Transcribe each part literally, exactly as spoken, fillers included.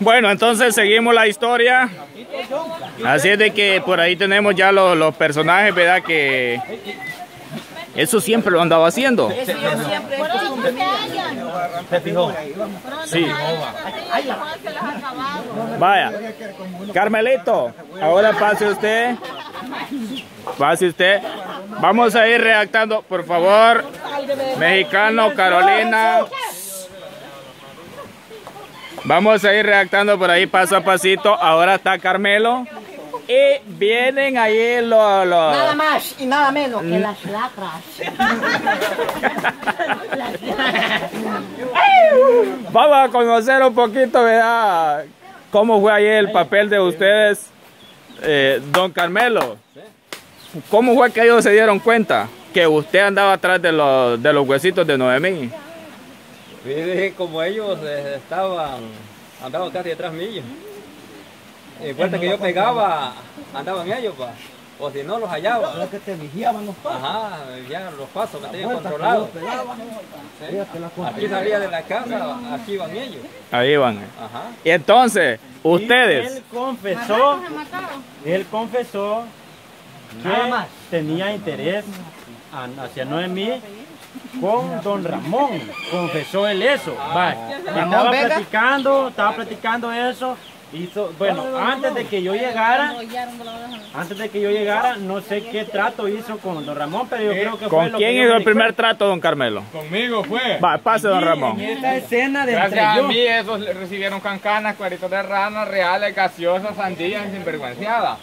Bueno, entonces seguimos la historia. Así es de que por ahí tenemos ya los, los personajes, ¿verdad? Que eso siempre lo andaba haciendo. Se fijó. Sí. Vaya. Carmelito, ahora pase usted. Pase usted. Vamos a ir redactando, por favor. Mexicano, Carolina. Vamos a ir redactando por ahí paso a pasito. Ahora está Carmelo. Y vienen ahí los... Lo... Nada más y nada menos que las lacras. Vamos a conocer un poquito, ¿verdad? ¿Cómo fue ahí el papel de ustedes, eh, don Carmelo? ¿Cómo fue que ellos se dieron cuenta que usted andaba atrás de los, de los huesitos de Noemí? Fíjate como ellos eh, estaban, andaban casi detrás mío. Y fuerte que yo pegaba, andaban ellos, pa. O si no los hallaba. Los que te vigiaban los pasos. Ajá, ya los pasos me tenían controlados. Sí. Aquí salía de la casa, aquí iban ellos. Ahí van. Ajá. Y entonces, ustedes... Y él confesó, él confesó que tenía interés hacia Noemí con don Ramón. Confesó él eso. Va. Estaba platicando, estaba platicando eso. Hizo, bueno, antes de que yo llegara, antes de que yo llegara, no sé qué trato hizo con don Ramón, pero yo creo que fue ¿Con lo quién que hizo el primer trato, don Carmelo? Conmigo fue. Va, pase, don Ramón. En esta escena de Gracias entre a yo. mí esos le recibieron cancanas, cueritos de rana, reales, gaseosas, sandías, sinvergüenciadas.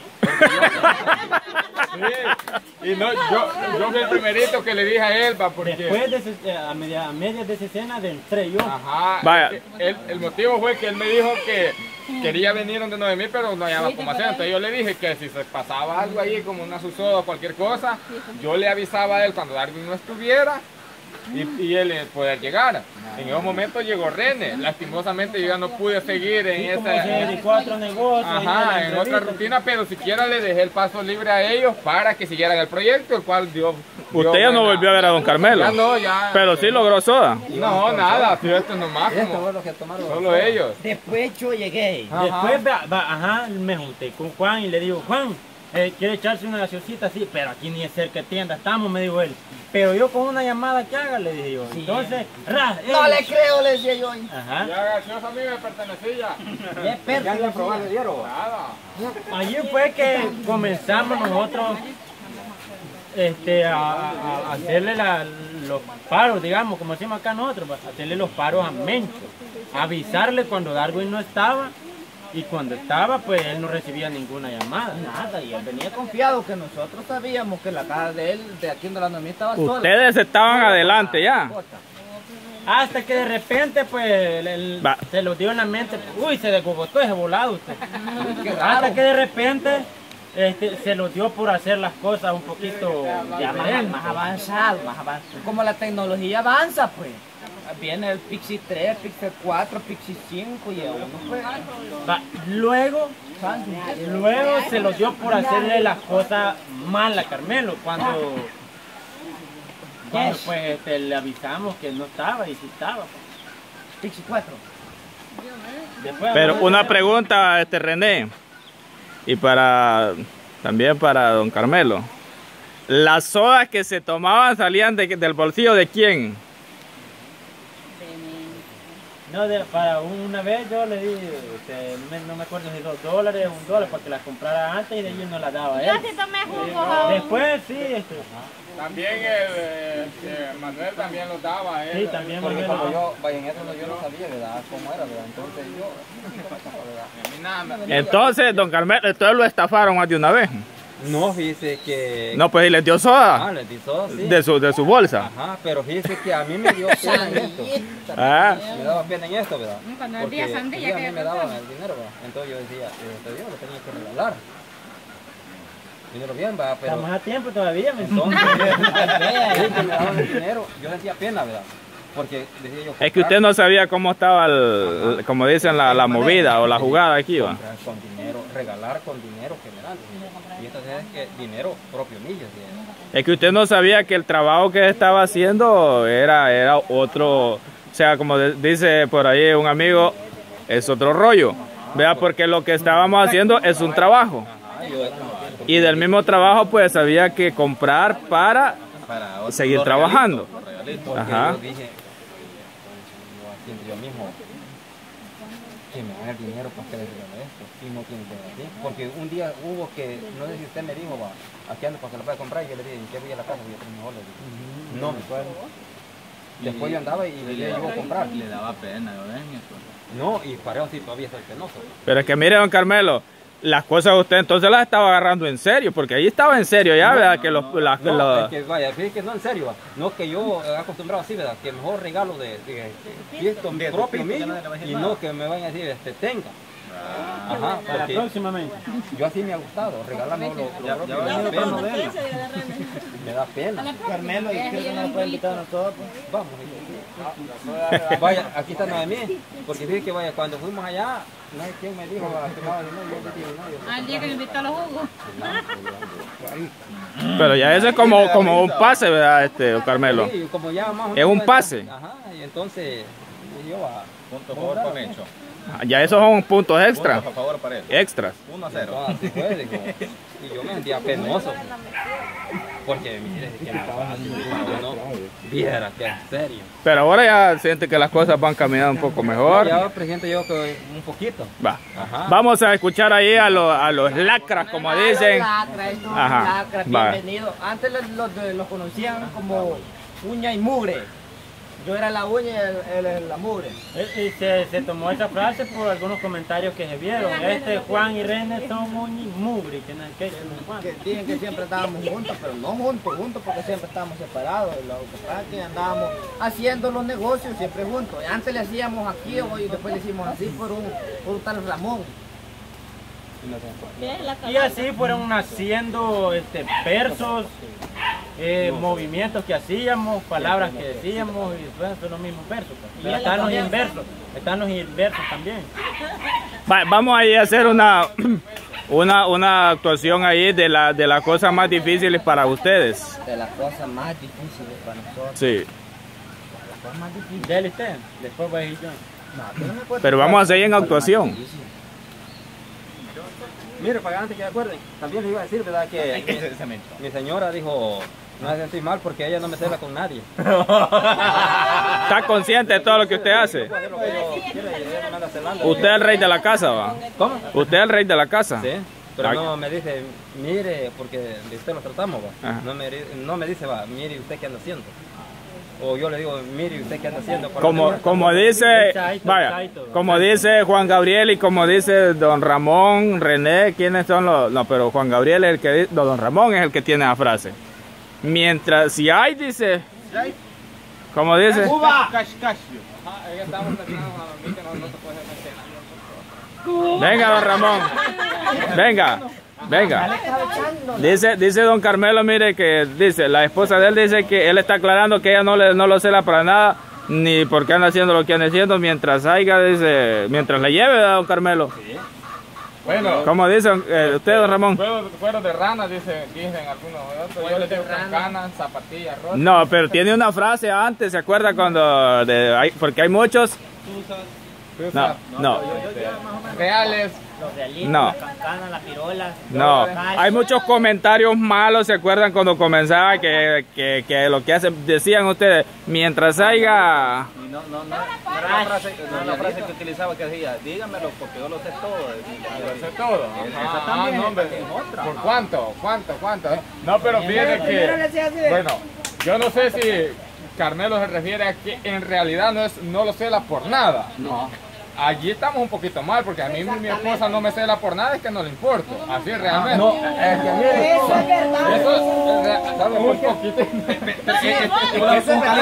Sí. Y no, yo, yo fui el primerito que le dije a él, va, porque... Después de ese- a, media, a medias de esa escena de entre yo. Ajá. Vaya. El, el motivo fue que él me dijo que quería venir donde Noemí, pero no hallaba cómo hacer. Entonces yo le dije que si se pasaba algo ahí, como una susoda o cualquier cosa, yo le avisaba a él cuando Darwin no estuviera y, y él eh, poder llegar. En esos momentos llegó René. Lastimosamente yo ya no pude seguir en Sí, como esa... se dedicó a otro negocio. ahí Ajá, la en otra entrevista. rutina, pero siquiera le dejé el paso libre a ellos para que siguieran el proyecto, el cual dio... dio Usted ya no buena- volvió a ver a don Carmelo. Ya no, ya... Pero sí logró soda. No, nada, si esto es nomás, Esto como fue lo que tomaron. solo ellos. Después yo llegué. Después, va, va, ajá, me junté con Juan y le digo, Juan, eh, ¿quiere echarse una gaseosita? Sí, pero aquí ni es cerca de tienda estamos, me dijo él. Pero yo con una llamada que haga, le dije yo. Entonces, ra, No él- le creo, le decía yo. Ajá. Ya gaseosa a mí me pertenecía. Es perro. Ya le probaron, le dieron. Nada. Allí fue que comenzamos nosotros este, a, a- a hacerle la- los paros, digamos, como decimos acá nosotros, pues, hacerle los paros a Mencho, avisarle cuando Darwin no estaba y cuando estaba, pues él no recibía ninguna llamada. Nada, y él venía confiado que nosotros sabíamos que la casa de él, de aquí donde la Noemí estaba sola. Ustedes estaban adelante ya. Hasta que de repente, pues, el- el- Va. se lo dio en la mente, uy, se descogotó ese volado usted. Qué raro. Hasta que de repente este, se lo dio por hacer las cosas un poquito Ya más, diferentes. más avanzado, más avanzado. Como la tecnología avanza, pues. Viene el Pixie tres, Pixie cuatro, Pixie cinco y uno pues. Va, Luego, luego se lo dio por hacerle las cosas mal a Carmelo, cuando, cuando pues este, le avisamos que no estaba y sí estaba. Pixie cuatro. Después, Pero una pregunta, este René, y para también para don Carmelo. ¿Las sodas que se tomaban salían de- del bolsillo de quién? no, de- para una vez yo le di, este, no, me, no me acuerdo si dos dólares o un dólar para que las comprara antes y de ellos no las daba a él. Yo sí tomé jugo aún. Después sí, este, También el, eh, eh, Manuel también los daba a él. sí, también Porque Manuel. como yo, vaya, en eso no- yo no sabía, ¿verdad? Cómo era, ¿verdad? Entonces yo, ¿verdad? A mí nada me- Entonces, don Carmelo, entonces lo estafaron más de una vez. No, fíjese que... No, pues y les dio Ah, soda les hizo, sí. de su, de su bolsa. Ajá, pero fíjese que a mí me dio pena en esto. Ah, Me daba pena en esto, ¿verdad? Cuando Porque había sandía sí, a que mí me daban el dinero, ¿verdad? Entonces yo decía, este Dios lo tenía que regalar. Dinero bien, ¿verdad? Pero Estamos a tiempo todavía, ¿me entonces, sí, que me daban el dinero, yo sentía pena, ¿verdad? Porque decía yo... es que usted no sabía cómo estaba, el, como dicen, la, la movida o la jugada aquí, va. comprar con dinero, regalar con dinero general. Y entonces es que dinero propio mío. ¿Sí? Es que usted no sabía que el trabajo que estaba haciendo era, era otro, o sea, como de- dice por ahí un amigo, es otro rollo. Vea, porque lo que estábamos haciendo es un trabajo. Y del mismo trabajo pues había que comprar para, para seguir trabajando. Porque Ajá. yo dije, yo mismo, que me haga el dinero para que le regale esto, y no tiene que ver así. Porque un día hubo que, no sé si usted me dijo, va, aquí ando para que lo pueda comprar, y yo le dije, ¿en qué voy a la casa? Voy a tres mejor, le dije. No me acuerdo. Después yo andaba y le iba a comprar. Le daba pena, ¿no ven? No, y para eso sí todavía soy penoso. Pero es que mire, don Carmelo, las cosas usted entonces las estaba agarrando en serio, porque ahí estaba en serio ya, no, ¿verdad? No, que los, no, las, no, los... es que vaya, es que no en serio, va. No que yo he acostumbrado así, ¿verdad? Que mejor regalo de, de, de esto propio mío y no que me vayan a decir, este, tenga. Ah, Ajá, para porque próximamente. yo así me ha gustado, regalarme lo, lo Ya, propio. ya va a Me ser da para pena. modelo. Me da pena. Carmelo, y creo que no lo pueden invitar a nosotros. Vamos. Vaya, aquí está Noemí, porque dije que vaya, cuando fuimos allá, no sé quién me dijo que no, yo le dije, no, yo... Al día que me invitó a los jugos. Pero ya eso es como, como un pase, ¿verdad, este, don Carmelo? Sí, como ya más o Es un menos, pase. Ajá, y entonces yo a... Punto a favor para Mencho. Ya esos son puntos extra, Puntos a favor para él. extras. uno a cero. No, así fue, digo. Y yo me sentía penoso. Porque mire, que no, no viera que en serio. Pero ahora ya siente que las cosas van caminando un poco mejor. Ya presiento yo que un poquito. Va. Ajá. Vamos a escuchar ahí a, los a los lacras, como dicen. Lacra, estos Ajá, lacras, va. bienvenidos. Antes los, los, los conocían como uña y mugre. Yo era la uña y él, él es la mugre. Eh, Y se, se tomó esa frase por algunos comentarios que se vieron. Este Juan y René son muy mugre. Que no es que es Juan. Que dicen que siempre estábamos juntos, pero no juntos, juntos porque siempre estábamos separados. Lo que pasa es que andábamos haciendo los negocios siempre juntos. Y antes le hacíamos aquí hoy y después le hicimos así por un, por un tal Ramón. Y así fueron naciendo este, versos, eh, movimientos que hacíamos, palabras que decíamos y bueno, son los mismos versos. Pues. Pero están los inversos, están los inversos también. Va- vamos ahí a hacer una, una, una actuación ahí de la de las cosas más difíciles para ustedes. De las cosas más difíciles para nosotros. Sí. Las cosas más difíciles. Dele usted, después voy a ir yo. No, yo no me acuerdo. Pero vamos a seguir en actuación. Mire, para antes que acuerden, también les iba a decir, ¿verdad? Que mi, mi señora dijo, no me sentí mal porque ella no me cela con nadie. ¿Está consciente de todo lo que usted hace? Puedo hacer lo que yo quiera y ella no me anda celando. Usted es el rey de la casa, va. ¿Cómo? Usted es el rey de la casa. Sí, pero Ah. no me dice, mire, porque de usted lo tratamos, va. Ajá. No me, no me dice, va, mire usted qué anda haciendo. O yo le digo, mire usted qué anda haciendo. Para Como, que- como dice, vaya, como dice Juan Gabriel y como dice don Ramón, René, ¿quiénes son los? No, pero Juan Gabriel es el que dice, no, don Ramón es el que tiene la frase. Mientras, si hay, dice, como dice, Ajá, es que estamos terminando a dormir, que no, no se puede hacer cena. venga don Ramón, venga, venga. Dice, dice don Carmelo, mire que dice, la esposa de él dice que él está aclarando que ella no, le, no lo cela para nada, ni porque anda haciendo lo que anda haciendo, mientras haya, dice, mientras le lleve, ¿verdad, don Carmelo? Bueno, ¿Cómo dice eh, usted, don Ramón? cuero, cuero de rana, dicen, dicen algunos otros. Yo les digo con canas, zapatillas, rotas. No, pero tiene una frase antes, ¿se acuerda cuando, de, hay, porque hay muchos? No, no, Reales. Los realistas, No. las cancanas, las pirolas. no. los Hay muchos comentarios malos, ¿se acuerdan cuando comenzaba que, que, que lo que hacen, decían ustedes, mientras haya... Y no, no, no, no era la frase, no era la frase que utilizaba que decía, dígamelo porque yo lo sé todo. Lo sé todo. Esa Ah, también no, hombre. es otra. ¿Por cuánto? ¿Cuánto? ¿Cuánto? No, pero fíjate que... Bueno, yo no sé si Carmelo se refiere a que en realidad no, es, no lo cela por nada. No. Allí estamos un poquito mal, porque a mí mi esposa no me cela por nada, es que no le importo. Así realmente. No, es que mire, Eso es verdad. Eso es, eh, ¿sabe? Un poquito. Eso es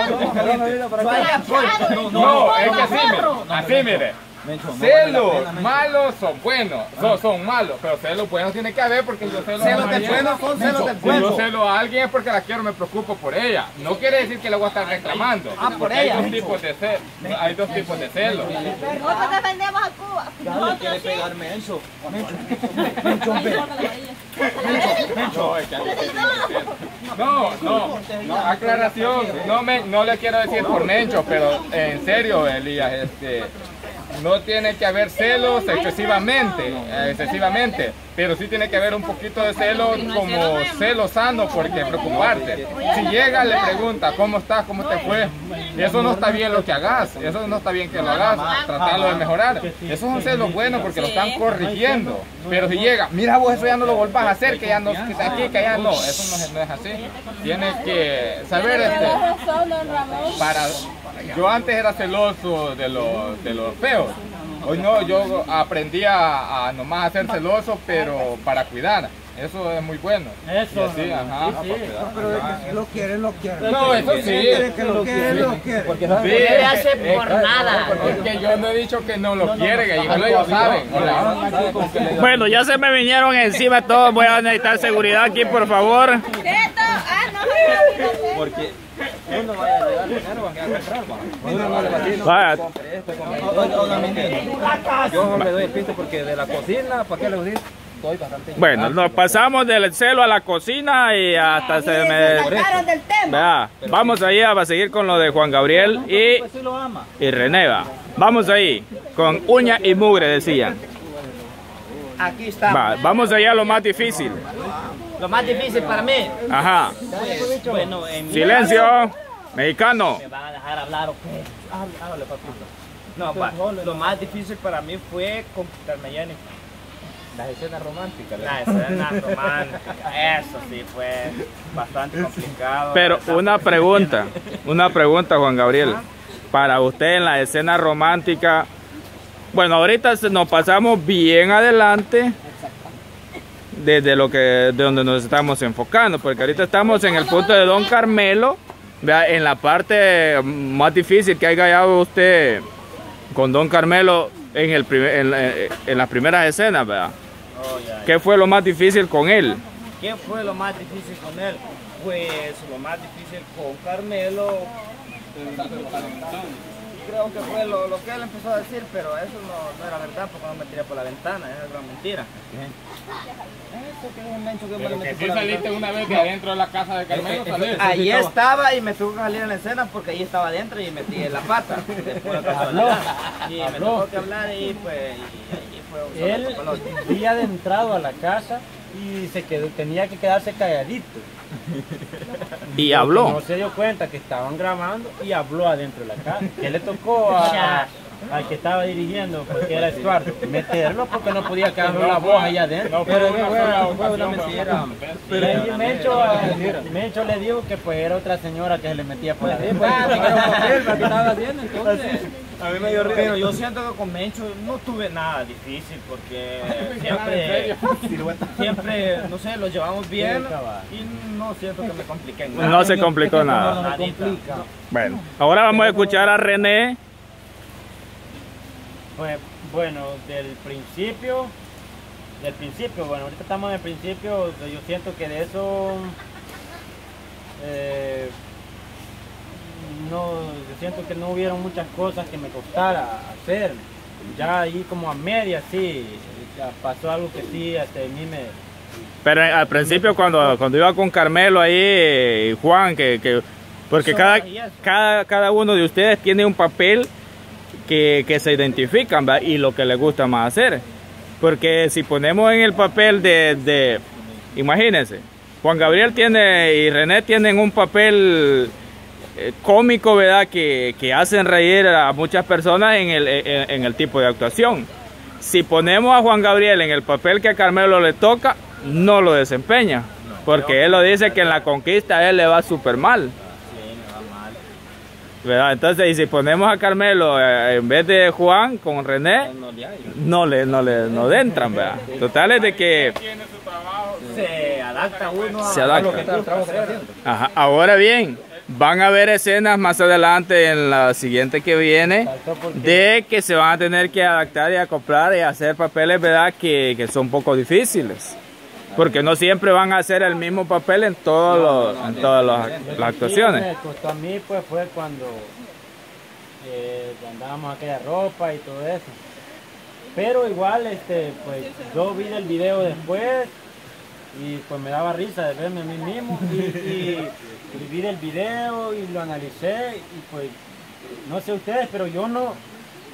verdad. No, es que así, mire. Así, mire. Celos malos son buenos, son, son malos, pero celos buenos tiene que haber porque yo celo Celos a de alguien. buenos son celos de Si buenos. yo celo a alguien es porque la quiero, me preocupo por ella. No quiere decir que le voy a estar reclamando. Ah, por porque ella. hay dos tipos de celos. Hay dos tipos de celos. Nosotros defendemos a Cuba. Nosotros sí. pegarme eso. No, es que a mí sí me celo. No, no, no, aclaración. No, me, no le quiero decir por Mencho, pero en serio, Elías, este. no tiene que haber celos excesivamente, eh, excesivamente, pero sí tiene que haber un poquito de celo como celo sano, porque preocuparte. Si llega, le pregunta, ¿cómo estás? ¿Cómo te fue? Eso no está bien lo que hagas, eso no está bien que lo hagas, tratarlo de mejorar. Eso es un celo bueno porque lo están corrigiendo, pero si llega, mira vos, eso ya no lo volvás a hacer, que ya no, que aquí, que allá no, eso no, es- no es así. Tienes que saber, este, para, yo antes era celoso de los, de los feos. Hoy no, yo aprendí a, a nomás a ser celoso, pero para cuidar. Eso es muy bueno. Eso, Y así, ajá. sí, sí. Pero de que si lo quiere, lo quiere. No, eso sí. De que lo quiere, lo quiere. Porque Sí, ¿sabes? le hace por nada. Es que yo no he dicho que no lo quiere, que ellos lo saben. Bueno, ya se me vinieron encima todos. Voy a necesitar seguridad aquí, por favor. Neto, ah, no, Porque uno vaya a llegar dinero, van a comprar, va. Uno no le va a decir, no, Vaya. compre esto, compre esto. Obviamente, yo le doy el piso porque de la cocina, ¿para qué le doy? Doy bastante. Bueno, nos pasamos del celo a la cocina y hasta se me... sacaron del tema. Vea, vamos ahí a seguir con lo de Juan Gabriel y, Pues sí lo ama. y René, va. Vamos ahí, con uña y mugre, decían. Aquí está. Va, vamos allá a lo más difícil. Lo más difícil para mí. Ajá. Bueno, en mi Silencio, mexicano. ¿Me van a dejar hablar o qué? Háblale, papito. No, pa, lo más difícil para mí fue conquistarme a Jenny. Las escenas románticas. La escena romántica, eso sí fue bastante complicado. Pero una pregunta, una pregunta, Juan Gabriel. Para usted en la escena romántica, bueno, ahorita se- nos pasamos bien adelante desde lo que, de donde nos estamos enfocando, porque ahorita estamos en el punto de Don Carmelo, vea, en la parte más difícil que haya hallado usted con Don Carmelo en, el primer- en, la- en las primeras escenas, ¿verdad? Oh, ya, ya. ¿Qué fue lo más difícil con él? ¿Qué fue lo más difícil con él? Pues lo más difícil con Carmelo, creo que fue lo, lo que él empezó a decir, pero eso no, no era verdad porque no me tiré por la ventana, era gran mentira. Eso que es un mencho que me Pero lo que metí sí por la saliste ventana. una vez de adentro de la casa de Carmelo, saliste. Ahí estaba y me tuvo que salir en la escena porque ahí estaba adentro y metí en la pata. De pura casualidad. Y me Habló. tuvo que hablar y pues y, ahí fue un solo Él papalote. había entrado a la casa y se quedó, tenía que quedarse calladito. Y No habló. se dio cuenta que estaban grabando y habló adentro de la casa. Que le tocó a, al que estaba dirigiendo, porque era Stuart, meterlo porque no podía quedarlo la voz allá adentro. No, Pero fue no una fue, sola no fue una ocasión, mentira. Pero y Mencho, Mencho le dijo que pues era otra señora que se le metía por la Sí, pues, ventana. ¿qué papel? ¿Para qué estaba haciendo entonces? A mí me dio risa. Pero yo siento que con Mencho no tuve nada difícil porque siempre, siempre, no sé, lo llevamos bien y no siento que me compliqué en nada. No se complicó nada. Nadita. Bueno, ahora vamos a escuchar a René. Pues bueno, del principio, del principio, bueno, ahorita estamos en el principio, yo siento que de eso, eh, no, yo siento que no hubieron muchas cosas que me costara hacer. Ya ahí como a media, sí, ya pasó algo que sí, hasta a mí me... Pero al principio cuando, cuando iba con Carmelo ahí, eh, Juan, que, que porque cada, cada, cada uno de ustedes tiene un papel que, que se identifican, ¿verdad? Y lo que les gusta más hacer. Porque si ponemos en el papel de, de imagínense, Juan Gabriel tiene y René tienen un papel eh, cómico, ¿verdad? Que, que hacen reír a muchas personas en el, en, en el tipo de actuación. Si ponemos a Juan Gabriel en el papel que a Carmelo le toca, no lo desempeña. Porque él lo dice que en la conquista a él le va súper mal. ¿Verdad? Entonces, y si ponemos a Carmelo eh, en vez de Juan con René, no le, no le, no le entran, ¿verdad? Total es de que Se adapta uno a, se a lo adapta. que está el trabajo que está haciendo. Ajá. Ahora bien, van a haber escenas más adelante en la siguiente que viene de que se van a tener que adaptar y acoplar y hacer papeles, ¿verdad? Que, que son un poco difíciles. Porque no siempre van a hacer el mismo papel en, todos los, en todas las, las actuaciones. Sí, me costó a mí pues fue cuando eh, andábamos aquella ropa y todo eso. Pero igual este pues yo vi el video después y pues me daba risa de verme a mí mismo y, y, y vi el video y lo analicé y pues no sé ustedes, pero yo no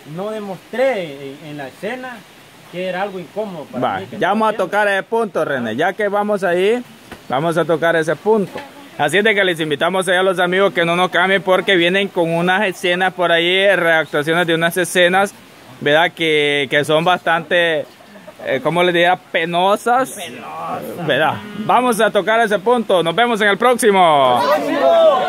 no demostré en, en la escena que era algo incómodo para Va, mí. que ya vamos a haciendo. tocar ese punto, René. Ya que vamos ahí, vamos a tocar ese punto. Así es de que les invitamos a los amigos que no nos cambien porque vienen con unas escenas por ahí, reactuaciones de unas escenas, ¿verdad? Que, que son bastante, eh, ¿cómo les diría? Penosas. Penosas. ¿Verdad? Vamos a tocar ese punto. Nos vemos en el próximo.